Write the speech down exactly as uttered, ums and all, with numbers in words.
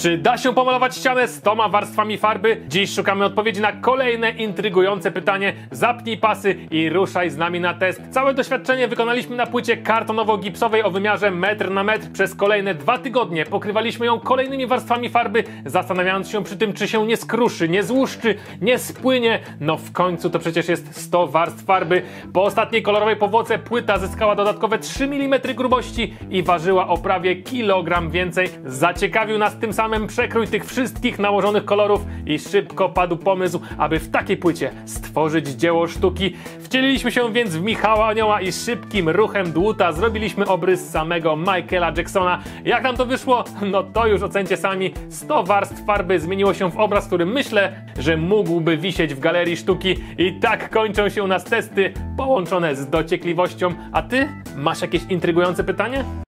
Czy da się pomalować ścianę stoma warstwami farby? Dziś szukamy odpowiedzi na kolejne intrygujące pytanie. Zapnij pasy i ruszaj z nami na test. Całe doświadczenie wykonaliśmy na płycie kartonowo-gipsowej o wymiarze metr na metr. Przez kolejne dwa tygodnie pokrywaliśmy ją kolejnymi warstwami farby, zastanawiając się przy tym, czy się nie skruszy, nie złuszczy, nie spłynie. No w końcu to przecież jest sto warstw farby. Po ostatniej kolorowej powłoce płyta zyskała dodatkowe trzy milimetry grubości i ważyła o prawie kilogram więcej. Zaciekawił nas tym samym przekrój tych wszystkich nałożonych kolorów i szybko padł pomysł, aby w takiej płycie stworzyć dzieło sztuki. Wcieliliśmy się więc w Michała Anioła i szybkim ruchem dłuta zrobiliśmy obrys samego Michaela Jacksona. Jak nam to wyszło? No to już ocencie sami. sto warstw farby zmieniło się w obraz, który myślę, że mógłby wisieć w galerii sztuki. I tak kończą się u nas testy połączone z dociekliwością. A ty? Masz jakieś intrygujące pytanie?